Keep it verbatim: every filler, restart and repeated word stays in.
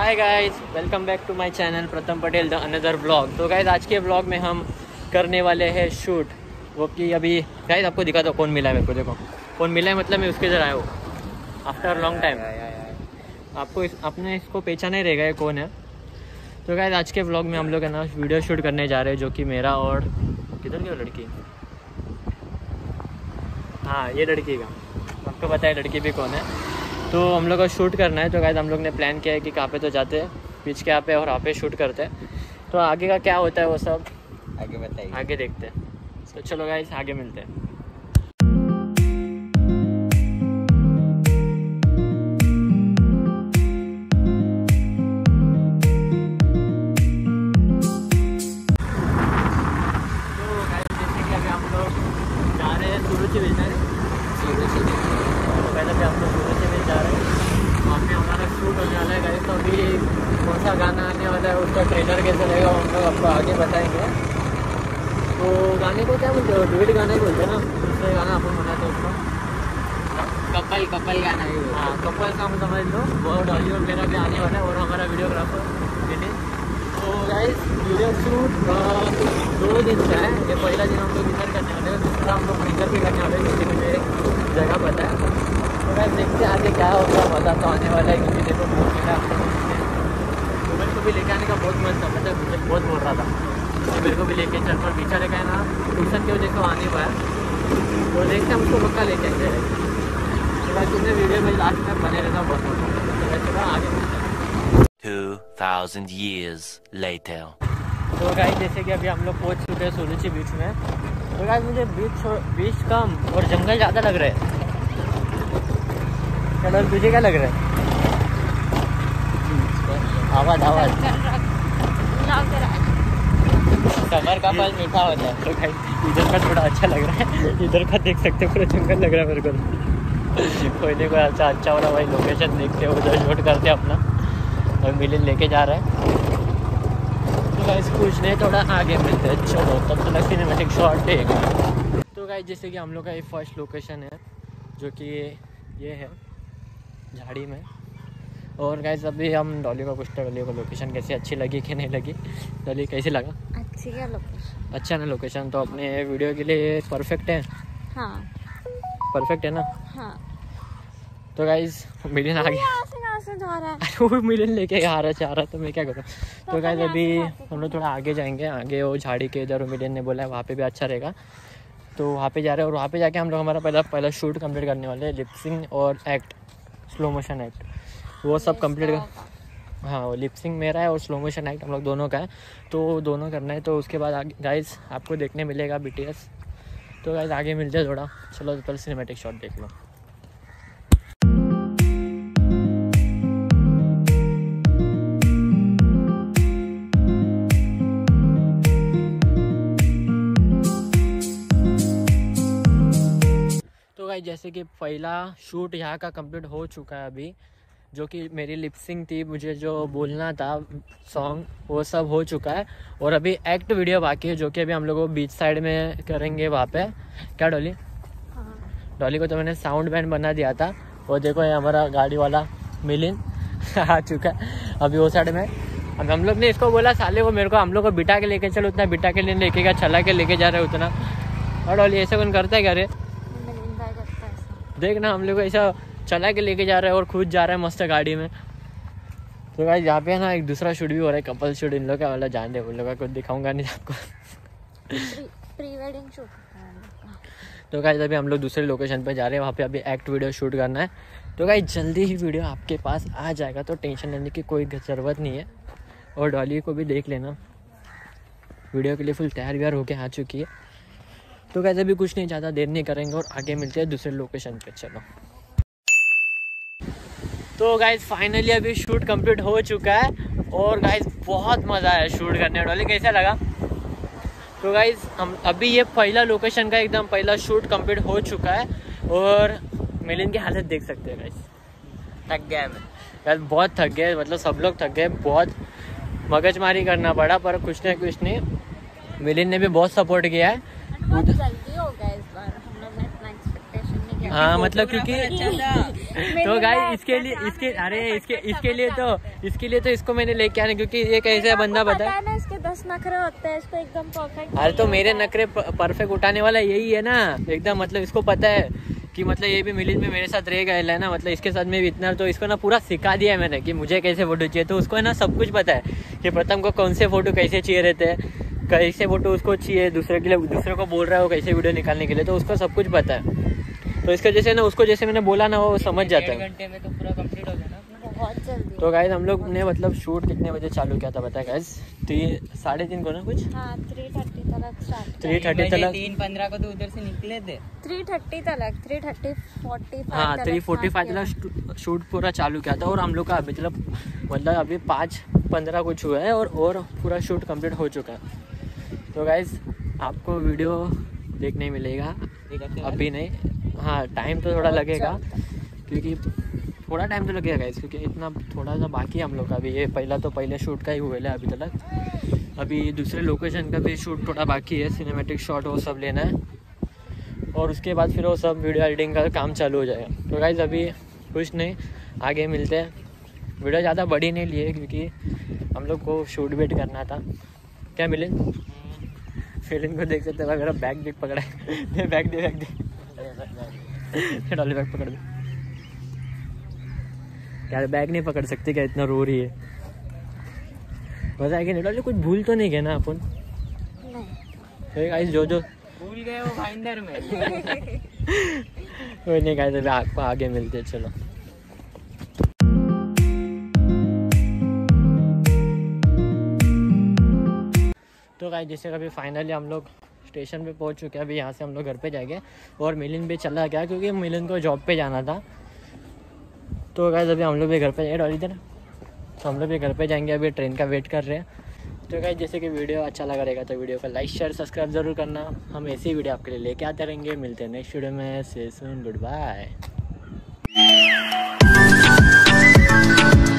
Hi guys, welcome back to my channel Pratham Patel the another blog. तो guys आज के blog में हम करने वाले हैं शूट, वो कि अभी गाइस आपको दिखा दो कौन मिला है मेरे को। देखो कौन मिला है, मतलब मैं उसके जरा आया हूँ आफ्टर लॉन्ग टाइम। आपको इस, आपने इसको पहचाना ही रहेगा ये कौन है। तो गाइस आज के ब्लॉग में हम लोग है ना वीडियो शूट करने जा रहे हैं, जो कि मेरा और किधर की लड़की, हाँ ये लड़की का, आपको पता है लड़की भी कौन है। तो हम लोग को शूट करना है। तो गाइस हम लोग ने प्लान किया है कि कहाँ पे तो जाते हैं, बीच के यहाँ पे, और यहाँ पे शूट करते हैं। तो आगे का क्या होता है वो सब आगे बताइए, आगे देखते हैं। तो चलो गाइस आगे मिलते हैं। तो गाइस जैसे कि अभी हम लोग जा रहे हैं सूरज बेच रहे हैं। तो पहले भी हम लोग सूरज बेच जा रहे हैं, वहाँ पे हमारा शूट होने वाला है गाइस। तो अभी कौन सा गाना आने वाला है, उसका ट्रेलर कैसे रहेगा हम लोग आपको आगे बताएंगे। तो गाने को क्या बोलते हो, डुएट गाने बोलते हैं ना, दूसरे गाना अपन बनाते हैं उसको कपल कपल गाना है। हाँ कपल सॉन्ग समझ लो। वो डॉली वगैरह भी आने वाला है, और हमारा वीडियोग्राफर दिनेश। तो गाइस वीडियो शूट दो दिन का है। ये पहला दिन हम लोग इधर करने वाले हैं, दूसरा हम लोग इधर भी करने वाले हैं, क्योंकि मुझे जगह पता है। तो गाइस देखते हैं आगे क्या होगा, मज़ा तो आने वाला है। क्योंकि देखो बहुत मिला, तो मेरे को भी लेके आने का बहुत मन था, मतलब मुझे बहुत बोल रहा था तो मेरे को भी लेके चल, पर बेचारे का है ना ट्यूशन की वजह से आने पाया। तो देखते हैं उसको पक्का लेके आएंगे। तो गाइस तुमने वीडियो में लास्ट तक बने रहना, बहुत मजा। तो आगे two thousand years later. तो गाइस जैसे कि अभी हम लोग पहुंच चुके हैं सूरज बीच में। तो गाइस मुझे बीच बीच कम और जंगल ज़्यादा लग रहा है। चलो तुझे क्या लग रहा है? आवाज आवाज समर का फल मीठा होता है। तो गाइस इधर का थोड़ा अच्छा लग रहा है, इधर का देख सकते हो पूरा जंगल लग रहा है मेरे को। कोई नहीं कोई अच्छा अच्छा वाला भाई लोकेशन देखते हो, उधर शूट करते हैं अपना। और मिलिन लेके जा रहा है। तो गाइस कुछ नहीं, थोड़ा आगे मिलते हैं। चलो तब तक सिनेमैटिक शॉट देगा। तो गाइस जैसे कि हम लोग का ये फर्स्ट लोकेशन है, जो कि ये है झाड़ी में। और गाइस अभी हम डॉली को पूछते हैं डॉली को लोकेशन कैसी, अच्छी लगी कि नहीं लगी। डॉली कैसी लगा? अच्छी है लोकेशन। अच्छा ना लोकेशन तो अपने वीडियो के लिए परफेक्ट है। हाँ परफेक्ट है ना। हाँ। तो गाइस मिलिन आ गया, वो मिलिन लेके आ रहा चाह रहा, तो मैं क्या करूँ। तो गाइस अभी हम लोग थोड़ा आगे जाएंगे, आगे वो झाड़ी के इधर मिलिन ने बोला है वहाँ पे भी अच्छा रहेगा। तो वहाँ पे जा रहे हैं, और वहाँ पे जाके हम लोग हमारा पहला पहला शूट कंप्लीट करने वाले हैं। लिपसिंग और एक्ट, स्लो मोशन एक्ट, वो सब कंप्लीट कर। हाँ वो लिपसिंग मेरा है और स्लो मोशन एक्ट हम लोग दोनों का है, तो दोनों करना है। तो उसके बाद आगे गाइस आपको देखने मिलेगा बीटीएस। तो गाइस आगे मिलते हैं थोड़ा। चलो पहले सिनेमैटिक शॉट देख लो। तो गाइस जैसे कि पहला शूट यहाँ का कंप्लीट हो चुका है अभी, जो कि मेरी लिपसिंग थी, मुझे जो बोलना था सॉन्ग, वो सब हो चुका है। और अभी एक्ट वीडियो बाकी है, जो कि अभी हम लोग बीच साइड में करेंगे वहाँ पे। क्या डॉली? हाँ। डॉली को तो मैंने साउंड बैंड बना दिया था। वो देखो ये हमारा गाड़ी वाला मिलिन आ चुका है अभी वो साइड में। अब हम लोग ने इसको बोला साले को, मेरे को हम लोग को बिठा के लेके चलो, उतना बिठा के नहीं लेके गया, चला के लेके जा रहे हैं उतना। और डॉली ऐसा कौन करता है क्या रे? देखना हम लोग को ऐसा चला के लेके जा रहा है और खुद जा रहा है मस्त गाड़ी में। तो गाइस यहाँ पे ना एक दूसरा शूट भी हो रहा है, कपल शूट। इन लोग का वाला जान दे, उन लोग का कुछ दिखाऊंगा नहीं आपको। Pre wedding shoot. तो गाइस अभी हम लोग दूसरे लोकेशन पे जा रहे हैं, वहाँ पे अभी एक्ट वीडियो शूट करना है। तो गाइस जल्दी ही वीडियो आपके पास आ जाएगा, तो टेंशन लेने की कोई ज़रूरत नहीं है। और डॉली को भी देख लेना, वीडियो के लिए फुल तैयार व्यार होके आ चुकी है। तो गाइस अभी कुछ नहीं, ज़्यादा देर नहीं करेंगे और आगे मिलते हैं दूसरे लोकेशन पे। चलो तो गाइस फाइनली अभी शूट कंप्लीट हो चुका है, और गाइस बहुत मज़ा आया शूट करने में। डॉली कैसा लगा? तो गाइस हम अभी ये पहला लोकेशन का एकदम पहला शूट कंप्लीट हो चुका है, और मिलिन की हालत देख सकते हैं गाइस, थक गया मैं गाइस, बहुत थक गए, मतलब सब लोग थक गए, बहुत मगजमारी करना पड़ा, पर कुछ नहीं कुछ नहीं। मिलिन ने भी बहुत सपोर्ट किया है। बहुत जल्दी हो गया इस बार, हम लोग ने इतना एक्सपेक्टेशन नहीं किया। हाँ मतलब क्योंकि तो गाइस इसके लिए इसके अरे इसके इसके लिए तो इसके लिए तो इसको मैंने लेके आने, क्योंकि ये कैसे बंदा बता है ना, इसके दस नखरे होते हैं, इसको एकदम परफेक्ट। अरे तो मेरे नखरे परफेक्ट उठाने वाला यही है ना एकदम, मतलब इसको पता है कि मतलब ये भी मिलिंद में मेरे साथ रह गया है ना, मतलब इसके साथ में भी इतना, तो इसको ना पूरा सिखा दिया है मैंने कि मुझे कैसे फोटो चाहिए। तो उसको है ना सब कुछ पता है कि प्रथम को कौन से फोटो कैसे चाहिए रहते हैं, कैसे फोटो उसको चाहिए, दूसरे के लिए दूसरे को बोल रहा है वो कैसे वीडियो निकालने के लिए, तो उसको सब कुछ पता है। तो इसके जैसे ना उसको जैसे मैंने बोला ना वो समझ जाता है। घंटे में तो पूरा कंप्लीट हो गया ना अपना। बहुत जल्दी। तो गाइस हम लोग ने मतलब शूट कितने बजे चालू किया था पता है गाइस? तीन साढ़े तीन को ना कुछ हाँ थ्री थर्टी तक स्टार्ट। थ्री थर्टी तक तीन पंद्रह को तो उधर से निकले थे। थ्री थर्टी तक थ्री थर्टी फोर्टी हाँ थ्री फोर्टी फाइव तक शूट पूरा चालू किया था। और हम लोग का अभी मतलब मतलब अभी पाँच पंद्रह कुछ हुआ है और और पूरा शूट कंप्लीट हो चुका है। तो गाइस आपको वीडियो देखने मिलेगा अभी नहीं, हाँ टाइम तो थोड़ा लगेगा क्योंकि थोड़ा टाइम तो लगेगा गाइस, क्योंकि इतना थोड़ा सा बाकी है हम लोग का अभी। ये पहला तो पहले शूट का ही हुआ है अभी तक, अभी दूसरे लोकेशन का भी शूट थोड़ा बाकी है, सिनेमैटिक शॉट वो सब लेना है और उसके बाद फिर वो सब वीडियो एडिटिंग का काम चालू हो जाएगा। तो गाइस अभी कुछ नहीं, आगे मिलते हैं। वीडियो ज़्यादा बड़ी नहीं लिए क्योंकि हम लोग को शूट वेट करना था। क्या मिले फिल्म को देख सकते हैं, अगर बैग भी पकड़ा है बैग दे बैग दे डॉली बैग पकड़ दे यार, बैग नहीं पकड़ सकते क्या, इतना रो रही है। मजा आएगा नहीं डॉली, कुछ भूल तो नहीं गया ना अपन? नहीं गाइस जो जो भूल गए वो फाइंडर में। कोई नहीं गाइस अभी आपको आगे मिलते हैं, चलो। तो गाइस जैसे कभी फाइनली हम लोग स्टेशन पे पहुंच चुके हैं, अभी यहाँ से हम लोग घर पे जाएंगे और मिलिंद भी चला गया क्योंकि मिलिंद को जॉब पे जाना था। तो गाइस अभी हम लोग भी घर पे जाएंगे और इधर तो हम लोग भी घर पे जाएंगे, अभी ट्रेन का वेट कर रहे हैं। तो गाइस जैसे कि वीडियो अच्छा लगा रहेगा तो वीडियो को लाइक शेयर सब्सक्राइब जरूर करना, हम ऐसी ही वीडियो आपके लिए लेके आते रहेंगे। मिलते हैं नेक्स्ट वीडियो में, से सुन गुड बाय।